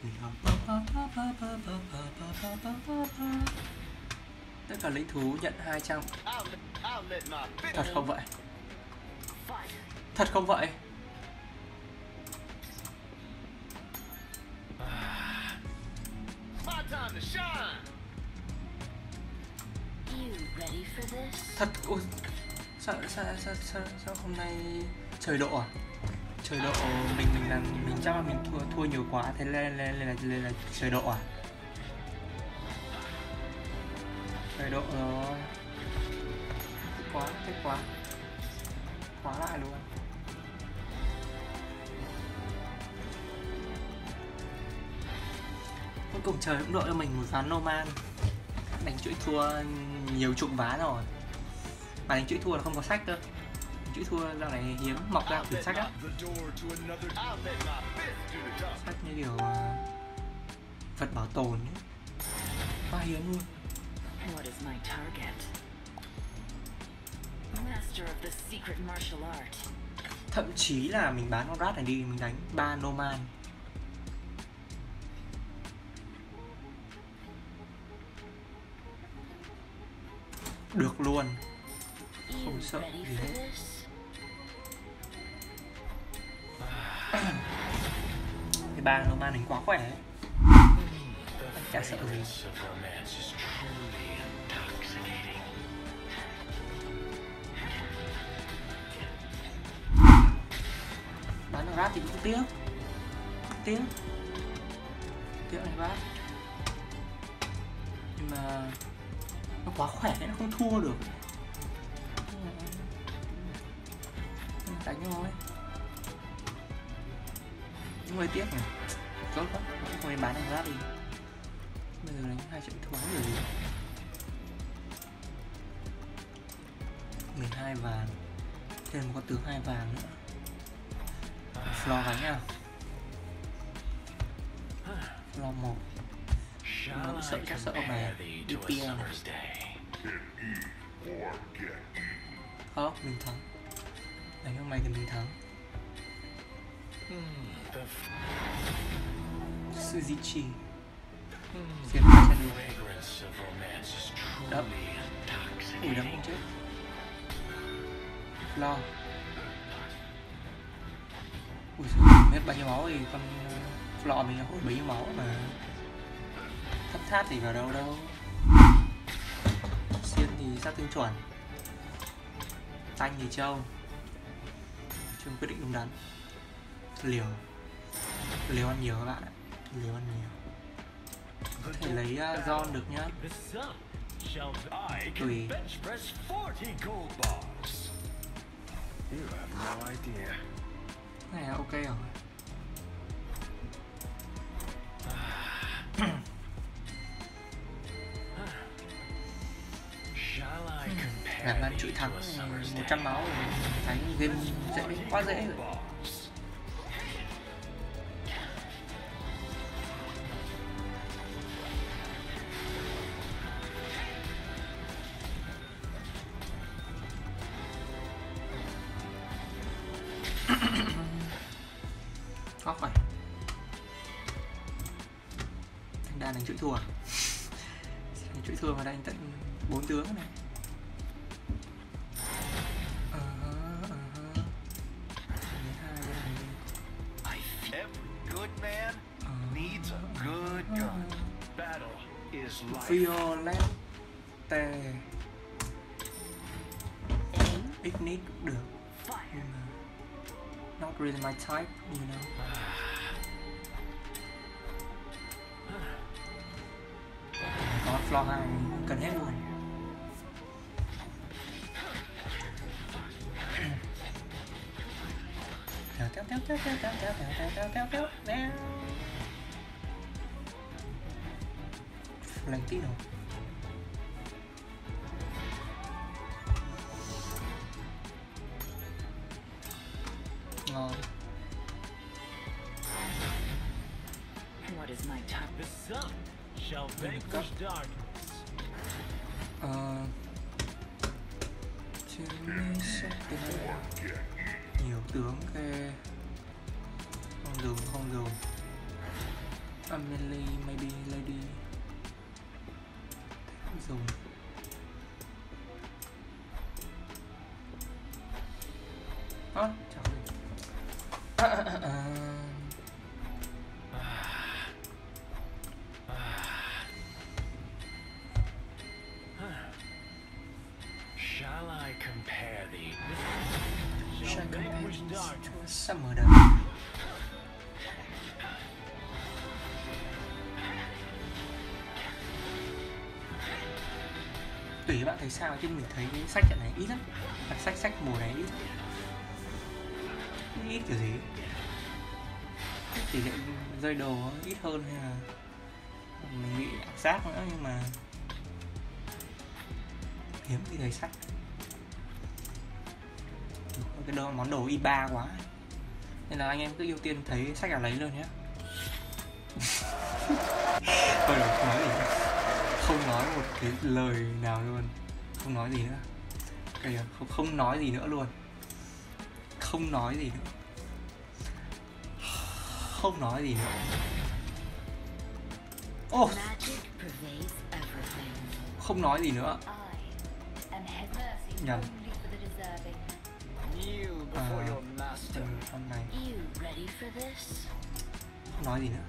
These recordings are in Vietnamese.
Tất cả lính thú nhận 200. Thật không vậy? Thật không vậy? Thật. Ôi, sao hôm nay trời độ à? Trời độ mình chắc là mình thua nhiều quá, thế nên là trời độ à? Trời độ rồi. Thích quá. Quá lại luôn. Cuối cùng trời cũng độ cho mình một ván Noman. Đánh chuỗi thua nhiều chục ván rồi. Mà đánh chuỗi thua là không có sách cơ. Chuỗi thua dạo này hiếm mọc ra quyển sách á. Sách như kiểu vật bảo tồn ấy. Quá hiếm luôn. Thậm chí là mình bán con rat này đi, mình đánh 3 Noman. Được luôn. Không sợ gì hết. Cái 3 Noman mình quá khỏe ấy. Chả sợ gì. Bán được rat thì cũng tiếc này rat. Nhưng mà nó quá khỏe nó không thua được. Đánh thôi. Nhưng hơi tiếc nhỉ. Tốt quá, không nên bán được rat đi. Bây giờ đánh 2 trận thua rồi gì. 12 vàng. Thêm một con tướng 2 vàng nữa. Floor gánh à. Floor 1. Nó sợ ông này. DPM. Không, mình thắng. Đánh ông này thì mình thắng. Suzuki. Xuyên qua chân luôn. Đấm. Ui, đấm không chết. Lo. Ui giời, hết bao nhiêu máu thì con Floor mình hồi bấy nhiêu máu mà. Thấp tháp thì vào đâu. Xiên thì sát thương chuẩn. Tanh thì trâu. Chưa quyết định đúng đắn. Liều ăn nhiều các bạn ạ. Liều ăn nhiều. Có thể lấy John được nhá. Tùy. Này là ok rồi. Làm ăn chuỗi thắng 100 máu đánh game dễ, quá dễ rồi. Có phải anh đang đánh chuỗi thua. Chuỗi thua mà đánh tận 4 tướng này. Violette Ignite cũng được. Nhưng mà not really my type, you know. Còn floor 2 cần hết luôn. Florentino. Ngon. What is my time? The sun shall vanquish darkness. Nhiều tướng kê. Không dùng. Amelie, maybe lady. Dùng. Chào mình. Shall I compare thee? Shall Shall compare vanquish this dark. to a summer day. Tùy các bạn thấy sao chứ mình thấy cái sách trận này ít lắm. Sách mùa này ít lắm. Ít kiểu gì. Tỷ lệ rơi đồ ít hơn hay là mình bị ảo giác nữa, nhưng mà hiếm khi thấy sách. Cái món đồ i3 quá nên là anh em cứ ưu tiên thấy sách là lấy luôn nhé. Thôi rồi, không nói gì nữa. Không nói một cái lời nào luôn, không nói gì nữa. Không nói gì nữa luôn, không nói gì nữa, không nói gì nữa. Ô, không nói gì nữa. Nhầm. Hôm nay không nói gì nữa.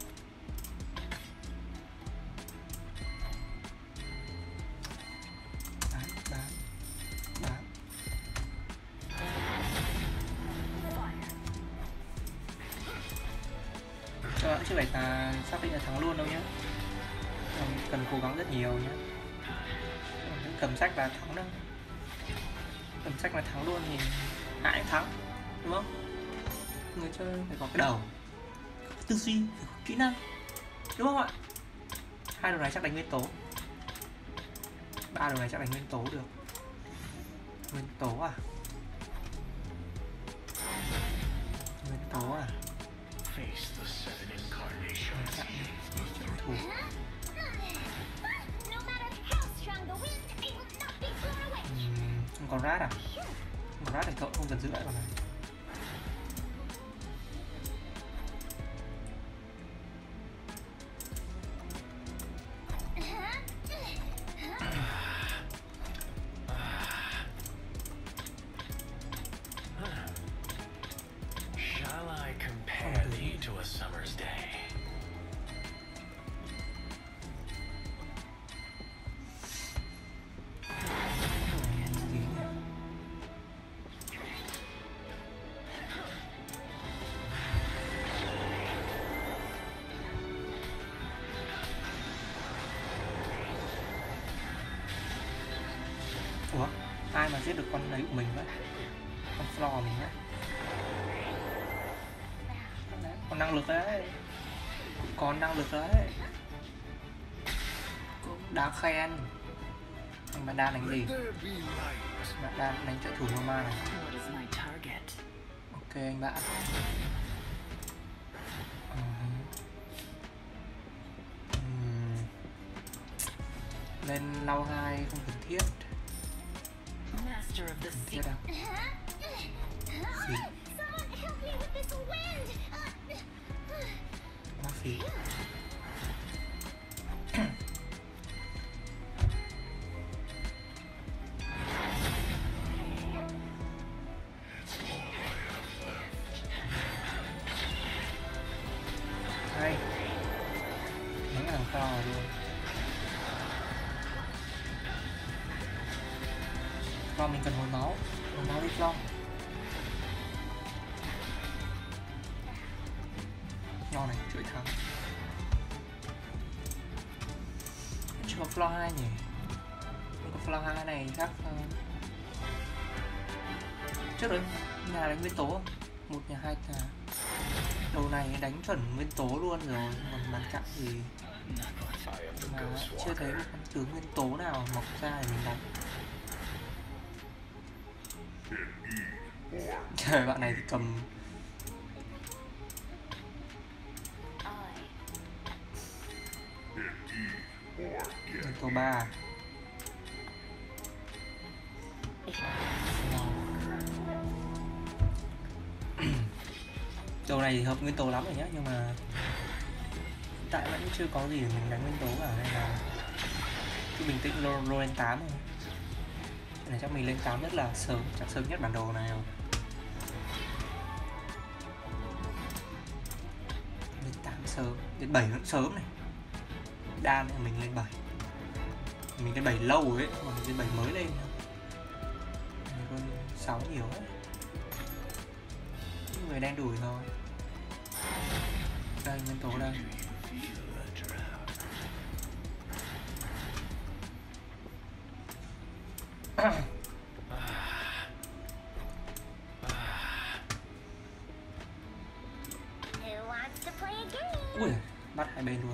Bán. Cho bạn chứ phải là xác định là thắng luôn đâu nhé. Cần cố gắng rất nhiều nhé. Cầm sách là thắng đâu. Cầm sách là thắng luôn thì ai cũng thắng, đúng không? Người chơi phải có cái đầu, có tư duy, phải có kỹ năng, đúng không ạ? 2 đồ này chắc đánh nguyên tố, 3 đồ này chắc đánh nguyên tố được. Nguyên tố à? Nguyên tố à? Thủ. Không còn rát à? Không còn rát thì cậu không cần giữ lại con này. Shall I compare thee to a summer's day? Ủa? Ai mà giết được con đấy của mình vậy? Con Floor mình đấy. Còn năng lực đấy. Còn năng lực đấy. Cũng đáng khen. Anh bạn đang đánh gì? Bạn đang đánh trợ thủ Mama này. Ok anh bạn. Lên lau 2 không cần thiết. Cần thiết đâu. Phí. Quá phí. Hay. Đánh thằng to luôn. Flo mình cần hồi máu đi Flo. Nho này chuỗi thắng. Chưa có Flo 2 nhỉ? Không có Flo 2 này chắc trước đấy nhà đánh nguyên tố không? 1 nhà 2 nhà. Đầu này đánh chuẩn nguyên tố luôn rồi, còn bàn cạnh thì mà chưa thấy một con tướng nguyên tố nào mọc ra để mình đánh. Trời, bạn này thì cầm nguyên tố 3. Đầu này thì hợp nguyên tố lắm rồi nhé, nhưng mà tại vẫn chưa có gì để mình đánh nguyên tố cả nên là cứ bình tĩnh lô lên 8 thôi. Cái này chắc mình lên 8 rất là sớm, chắc sớm nhất bản đồ này rồi. Lên 8 sớm, đến 7 vẫn sớm này. Đan này mình lên 7. Mình lên 7 lâu rồi ấy, mà mình lên 7 mới lên. Mình hơn 6 nhiều ấy. Những người đen đủi thôi. Đây, nguyên tố đây. Ui, bắt hai bên luôn.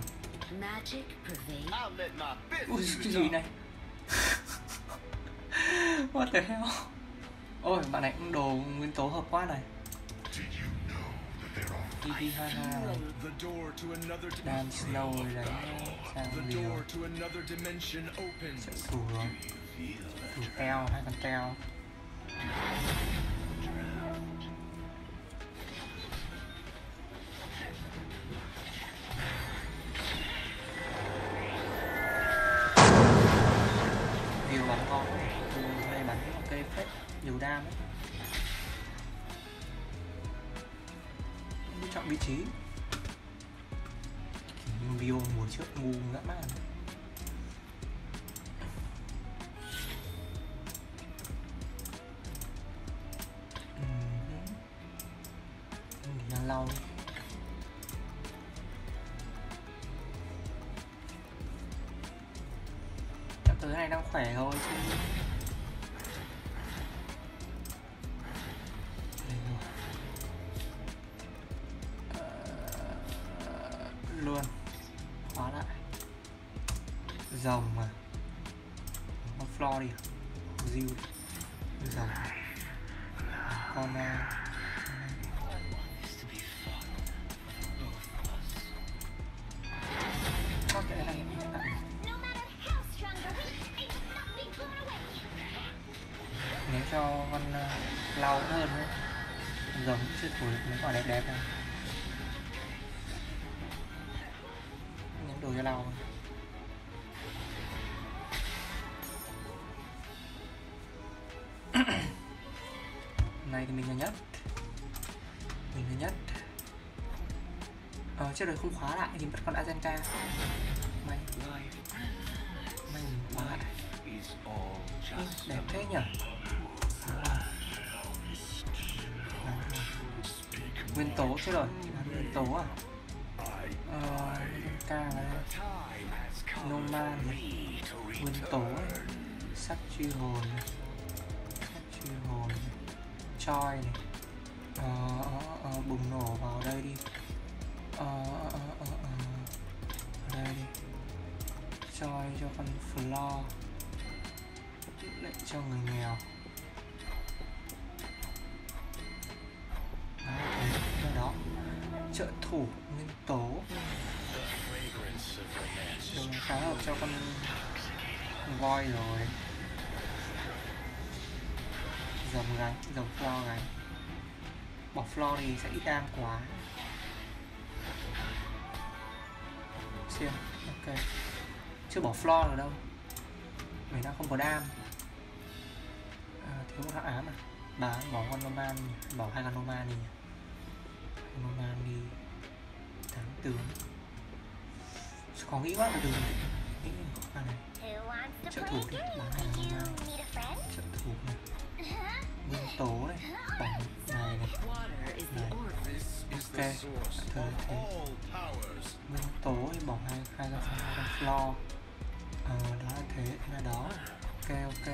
Ui, cái gì này? What the hell? Ôi, bạn này cũng đồ nguyên tố hợp quá này. EV22 Đam Snow rồi đấy. Sang gì rồi? Trợ thủ rồi. Thủ teo, hai con teo. Nhiều bắn ngon. Đây bắn ok phết, nhiều đam ấy. Chọn vị trí. Bio mùa trước ngu dã man. Đang lau. Chọn tới này đang khỏe thôi chứ. Luôn khóa lại rồng mà con floor đi diêu rồng con cái này nếu cho con lau hơn nữa rồng chưa thổi được mấy quả đẹp đẹp này. Đồ cho lau này thì mình là nhất, mình là nhất. Trước đời không khóa lại thì bắt con Azenta. May mình khóa lại. Đẹp thế nhỉ. Nguyên tố chứ rồi, nguyên tố à? Ca này, Noman này, nguyên tố này, sắc truy hồn này, choi này, bùng nổ vào đây đi, đây đi, choi cho con floor, lệnh cho người nghèo. Đó, trợ thủ nguyên tố. Đừng khá hợp cho con voi rồi. Dòng gánh, dòng floor gánh. Bỏ floor thì sẽ ít đam quá. Xem, ok. Chưa bỏ floor rồi đâu. Mình đang không có đam. Thiếu một hạng ám à. Bà bỏ con Noman, bỏ hai con Noman đi. Noman đi. Thắng tướng. Có nghĩ quá là đường nghĩ khó này. Trợ thủ đi, bán này là Noman. Trợ thủ này. Nguyên tố này, bỏ này này. Ok, thời thế. Nguyên tố thì bỏ hai con floor. Đó là thế, là đó. Ok.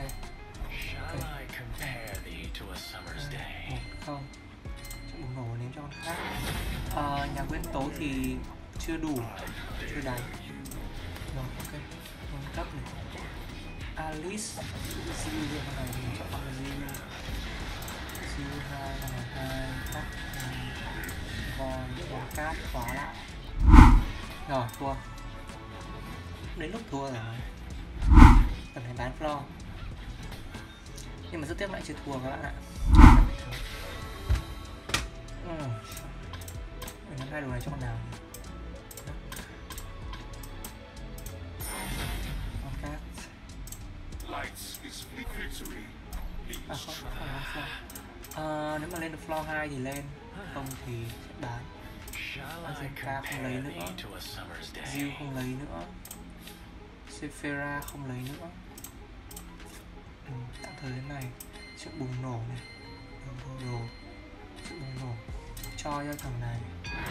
Không. Bùng nổ nếm cho con khác. Nhà nguyên tố thì chưa đủ, chưa đánh. Rồi, ok. Nâng cấp này. Alice Ziu con này mình chọn con là Ziu 2 con này 2 tắt vòn cát khóa lại. Rồi, thua. Đến lúc thua rồi. Cần phải bán floor. Nhưng mà rất tiếc lại chưa thua các bạn ạ. Mình nắm hai đồ này cho con nào. floor. Nếu mà lên được floor 2 thì lên, không thì sẽ bán. Azenka không lấy nữa, Jill không lấy nữa, Sephira không lấy nữa. Tạm thời thế này. Sự bùng nổ này, đồ, sự bùng nổ cho thằng này,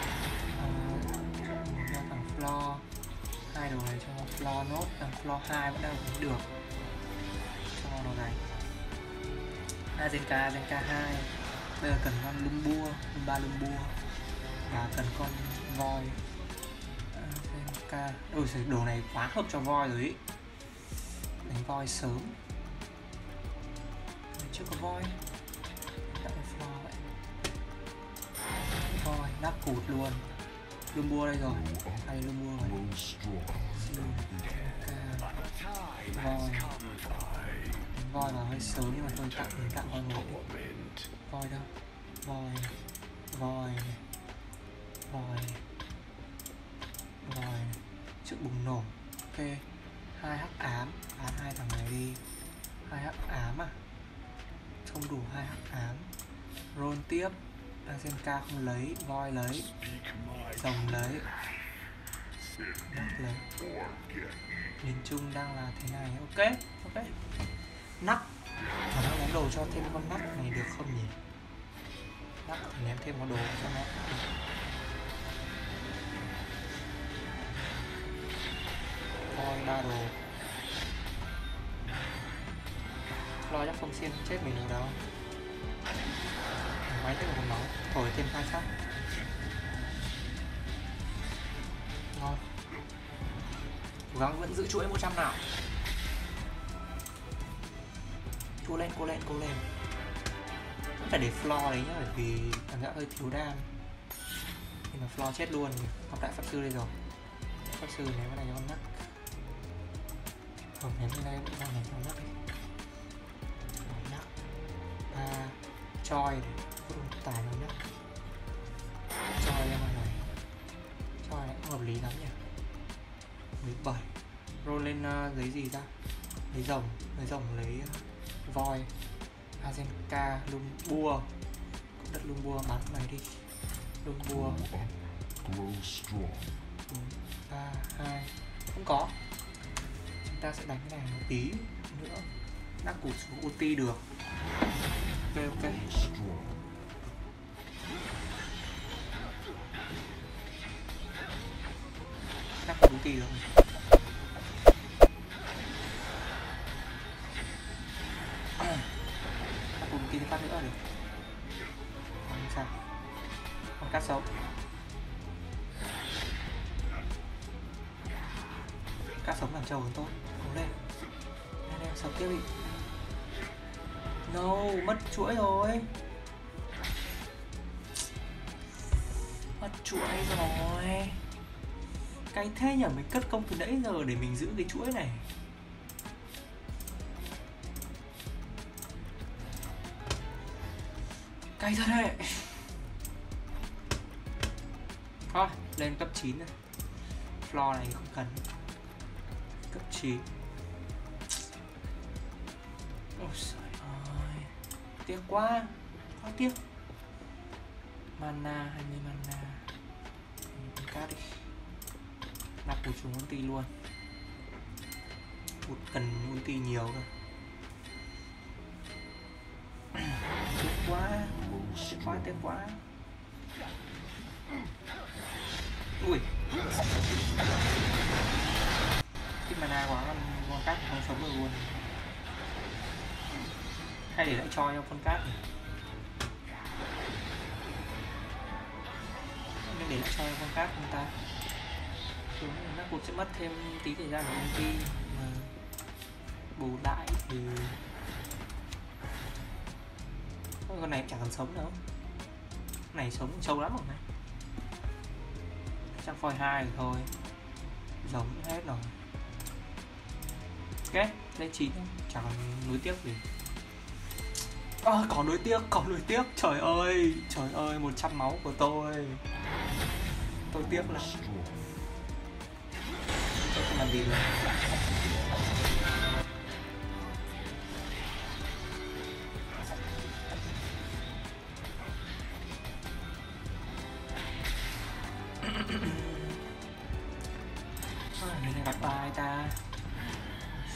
cho thằng floor 2 đồ này, cho floor nốt, thằng floor 2 vẫn đang được, cho đồ này. Azenka 2. Bây giờ cần con Lumbua, Lumbua và cần con voi. Azenka. Ôi giời, đồ này quá hợp cho voi rồi ý. Đánh voi sớm. Chưa có voi. Đặt cái floor vậy. Voi, nắp cụt luôn. Lumbua đây rồi. Hay Lumbua rồi. Voi. Voi vào hơi sớm nhưng mà tôi tặng voi một. Voi đâu? Voi sự bùng nổ. Ok, 2 hắc ám, bán 2 thằng này đi. 2 hắc ám à? Không đủ 2 hắc ám. Roll tiếp. Azenka không lấy, voi lấy, rồng lấy, nắp lấy. Nhìn chung đang là thế này. Ok. Nắp. Mà nó ném đồ cho thêm con nắp này được không nhỉ? Nắp thì ném thêm con đồ cho nó. Voi 3 đồ. Lo chắc không xiên chết mình được đâu. Máy thêm một máu, thổi thêm 2 sắc. Ngon. Cố gắng vẫn giữ chuỗi 100 nào. Cố lên. Vẫn phải để floor đấy nhá, bởi vì cảm giác hơi thiếu đam. Nhưng mà floor chết luôn. Học đại pháp sư đây rồi. Pháp sư ném vào này cho con nắc. Không, ném vào đây vẫn đang ném cho con nắc đi. Nắc 3 choi này, tải nó nắc. Choi ra ngoài này. Choi này cũng hợp lý lắm nhỉ. 17. Roll lên giấy gì ra? Lấy rồng lấy voi. Azenka, Lumbua. Cũng đất Lumbua, bán này đi. Lumbua 3, 2. Không có. Chúng ta sẽ đánh cái này một tí nữa. Nắp cụt xuống ulti được. Ok. Nắp cụt ulti được. Cùng kia phát nữa được. Không sao. Con cát sống. Cát sống làm trâu hơn tốt. Cố lên. Anh em sống tiếp đi. No, mất chuỗi rồi. Mất chuỗi rồi. Cái thế nhở, mình cất công từ nãy giờ để mình giữ cái chuỗi này. Cay thật đấy. Thôi, lên cấp 9 này. Floor này không cần. Cấp 9. Ôi trời ơi. Tiếc quá. Quá tiếc. Mana, 20 mana. Cát đi. Nạp một xuống ulti luôn. Cần ulti nhiều cơ. Tiếc quá. Ui. Ít mana quá, con cát không sống được luôn. Hay để lại cho con cát này. Nên để lại cho con cát người ta. Nó cũng sẽ mất thêm tí thời gian của công ty. Mà bù đại thì con này chẳng cần sống đâu. Con này sống sâu lắm rồi này. Chắc phôi 2 rồi thôi. Giống hết rồi. Ok, lên 9 chẳng còn nuối tiếc gì. Còn nuối tiếc. Trời ơi, 100 máu của tôi. Tôi tiếc lắm. Tôi không làm gì được.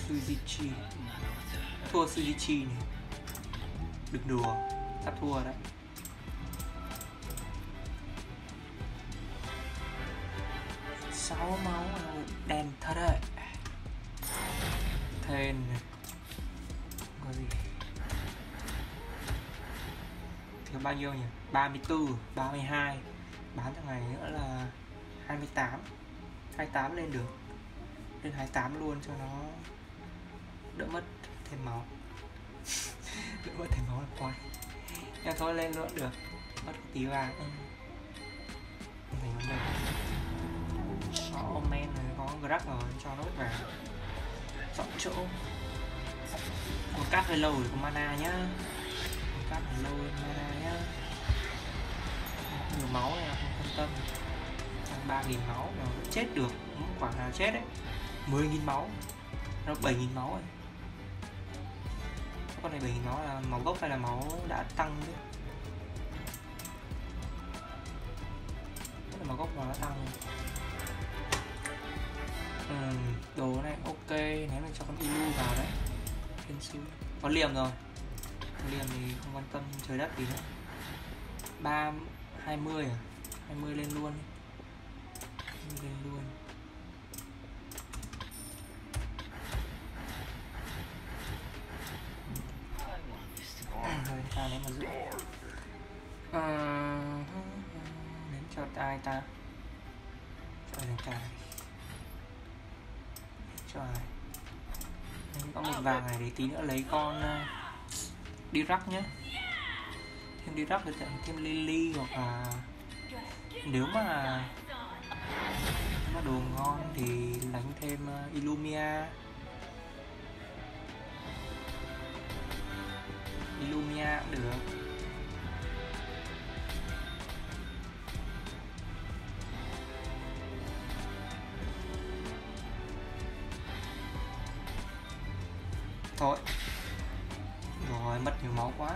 Suzuki. Thua Suzuki này. Đừng đùa, sắp thua đấy. Sáu máu đen thật đấy. Thên này. Có gì? Thiếu bao nhiêu nhỉ? 34, 32. Bán thằng này nữa là 28. 28 lên được. Lên 28 luôn cho nó đỡ mất thêm máu. Đỡ mất thêm máu là quay. Nhưng thôi lên luôn được. Mất tí vàng. Mình vẫn được. Men này có grab rồi, cho nó vào. Chọn chỗ. Một cát hơi lâu rồi có mana nhá. Một cát hơi lâu rồi mana nhá. Nhiều máu này là không quan tâm. 3.000 máu nó chết được. Quả nào chết đấy. 10.000 máu. Nó 7.000 máu rồi. Con này 7.000 máu là máu gốc hay là máu đã tăng đấy? Cái là máu gốc nó đã tăng rồi. Đồ này ok, ném mình cho con Ilu vào đấy. Thiên sư có liềm rồi. Có liềm thì không quan tâm trời đất gì nữa. 20 à? 20 lên luôn. Lên luôn. Rồi ta ném vào giữa. Ném cho ai ta? Cho ai ta? Trời. Có một vàng này để tí nữa lấy con Dirac nhé. Thêm Dirac để thêm Lily hoặc là nếu mà đồ ngon thì đánh thêm Illumia. Illumia cũng được. Thôi. Rồi mất nhiều máu quá.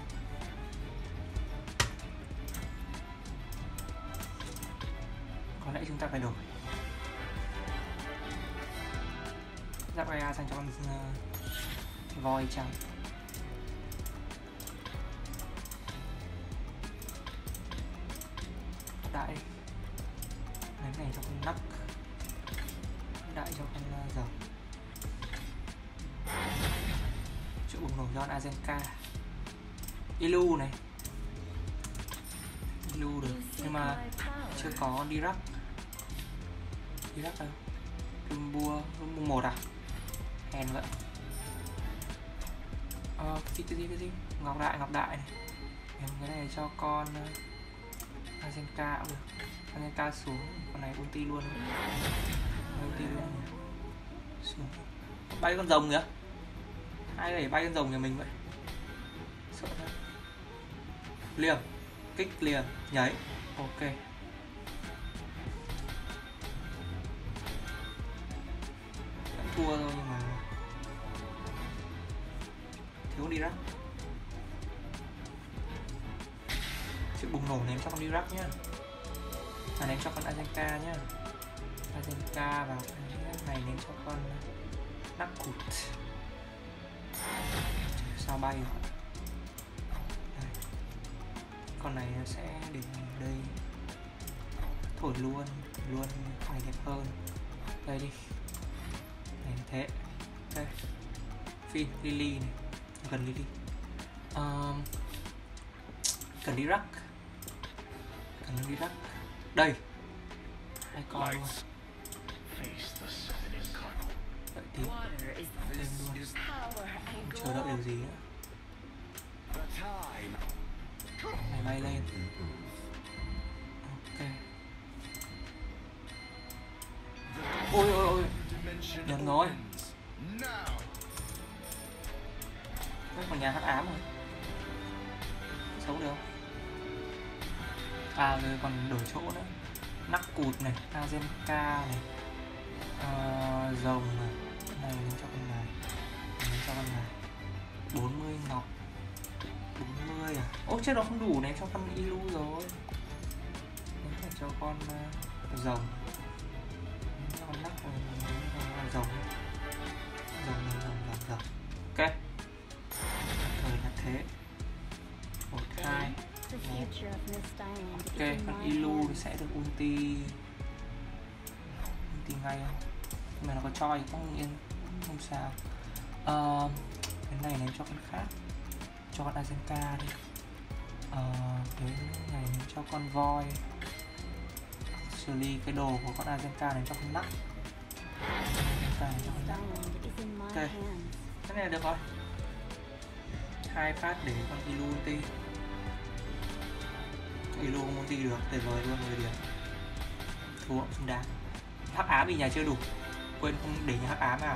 Có lẽ chúng ta phải đổi giáp Gaia sang cho con voi trắng. Đại lấy này cho con nắc. Đại cho con rồng. Chỗ bùng nổ cho con Azenka. Ilu này. Ilu được nhưng mà chưa có con Dirac. Dirac đâu? Rumbua 1 à? Hèn vậy. Cái gì? Ngọc đại này. Em cái này cho con Azenka cũng được. Azenka xuống, con này ulti luôn. Ulti luôn. Xuống. Bay con rồng kìa. Ai để bay con rồng nhà mình vậy? Sợ thật. Liềm, kích liềm, nhảy. Ok. Thua thôi nhưng mà thiếu con Dirac. Sự bùng nổ ném cho con Dirac nhá. Ném cho con Azenka nhá. Azenka vào cái này ném cho con Nakut. Sao bay rồi. Đây. Con này nó sẽ để đây. Thổi luôn này đẹp hơn. Đây đi. Này thế. Đây. Phi Lily này. Gần Lily. Cần Dirac. Đây. Hai con luôn. Đợi tí. Lên luôn. Không chờ đợi điều gì nữa. Này bay lên. Ok. Ôi. Nhầm rồi. Mất một nhà hắc ám rồi. Xấu được không? À rồi còn đổi chỗ nữa. Nắc cụt này, Azenka này, rồng này, này lên cho con này, lên cho con này. 40 ngọc, 40 à? Ôi chết đó không đủ này cho con Ilu rồi. Nếu phải cho con rồng, cho con nắc rồng rồi. Ok, thời là thế. 1, 2, 1. Ok, còn Ilu thì sẽ được ulti ngay không? Nhưng mà nó có cho thì không yên, không sao. Cái này ném cho con khác, cho con Azenka đi. Cái này ném cho con voi, xử lý cái đồ của con Azenka ném cho con nắc. Ok, cái này là được rồi. 2 phát để con Ilu ulti. Ilu không ulti được, tuyệt vời luôn, 10 điểm. Thua xứng đáng. Hắc ám thì nhà chưa đủ, quên không để nhà hắc ám nào.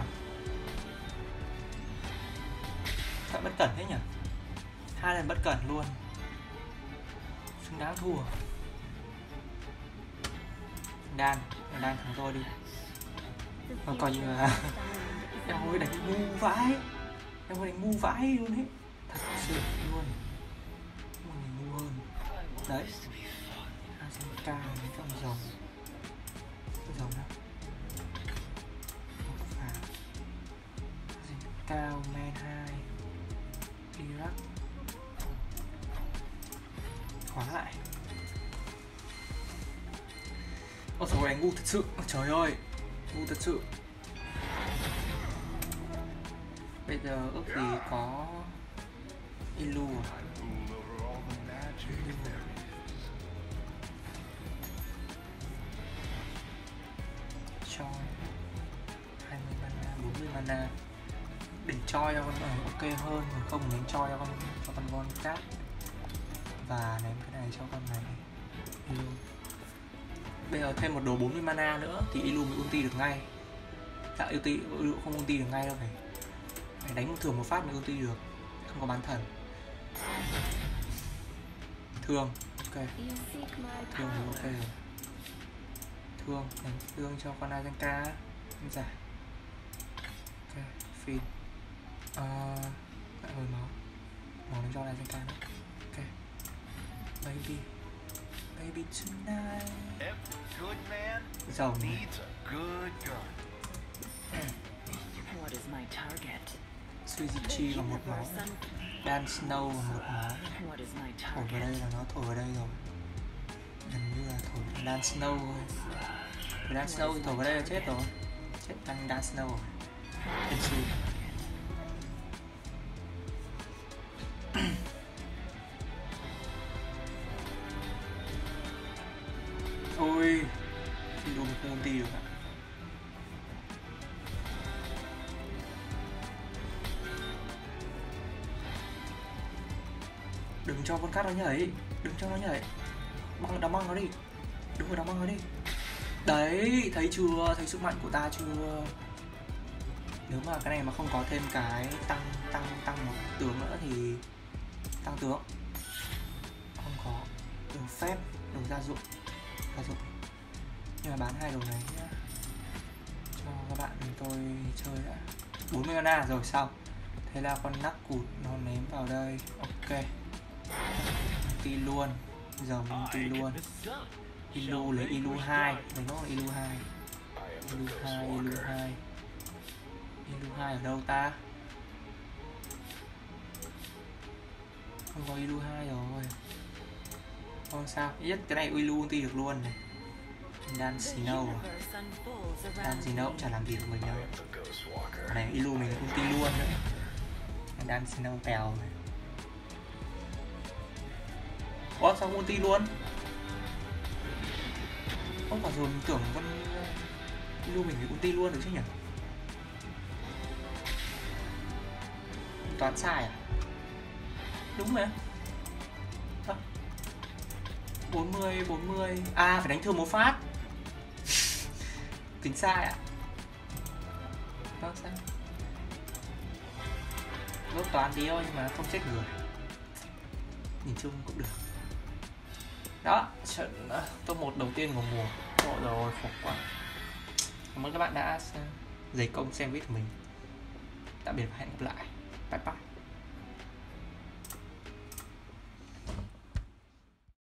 Thật bất cẩn thế nhỉ, 2 lần bất cẩn luôn, xứng đáng thua. Đan thắng tôi đi. Mà coi như là em ơi đánh ngu vãi, em ơi đánh ngu vãi luôn ấy, thật sự luôn, mình ngu hơn đấy. Azenka trong dòng đó cao men 2 Iraq khóa lại. Ôi trời ơi, đánh ngu thật sự, trời ơi, ngu thật sự. Bây giờ ước gì có Ilu à? Cho 20 mana, 40 mana để cho con ok hơn, còn không ném cho con von cát và ném cái này cho con này Ilu. Bây giờ thêm một đồ 40 mana nữa thì Ilu mới ulti được ngay. Dạ, Ilu không ulti được ngay đâu, phải đánh một thường một phát mới ulti được, không có bán thần. Thương, ok, thương thì ok rồi. Thương, đánh thương cho con Azenka đơn giản. Ok, Phin. Lại hồi máu đánh cho Azenka nữa. Ok, baby tonight. Giàu này. Suizichi còn 1 máu, Dan Snow còn 1 máu. Thổi vào đây là nó thổi vào đây rồi, gần như là thổi Dan Snow thôi. Dan Snow thì thổi vào đây là chết rồi, chết Dan Snow rồi. Ôi, Ilu không ulti được ạ. Đừng cho con cát nó nhảy, đừng cho nó nhảy. Đóng băng nó đi, đúng rồi, đóng băng nó đi. Đấy, thấy chưa, thấy sức mạnh của ta chưa? Nếu mà cái này mà không có thêm cái tăng một tướng nữa thì tăng tướng, không có đồ phép, đồ gia dụng. Nhưng mà bán 2 đồ này nhá, cho các bạn tôi chơi đã. 40 mana rồi sao? Thế là con nắc cụt nó ném vào đây. Ok, ulti luôn, giờ mình ulti luôn. Ilu lấy Ilu 2, lấy nó là Ilu 2. Ilu 2 ở đâu ta? Không có Ilu 2 rồi. Không sao, nhất cái này Ilu ulti được luôn này. Dan Snow cũng chả làm gì được mình đâu. Cái này Ilu mình ulti luôn nữa. Dan Snow bèo này. Ủa sao ulti luôn? Không phải rồi, mình tưởng con Ilu mình phải ulti luôn được chứ nhỉ? Toán sai à? Đúng rồi. 40. À, phải đánh thường một phát. Tính sai ạ. Vâng sao? Lốt toán tí thôi nhưng mà không chết người. Nhìn chung cũng được. Đó, trận top 1 đầu tiên của mùa. Ôi rồi, khổ quá. Cảm ơn các bạn đã dày công xem video của mình. Tạm biệt và hẹn gặp lại. Bye bye.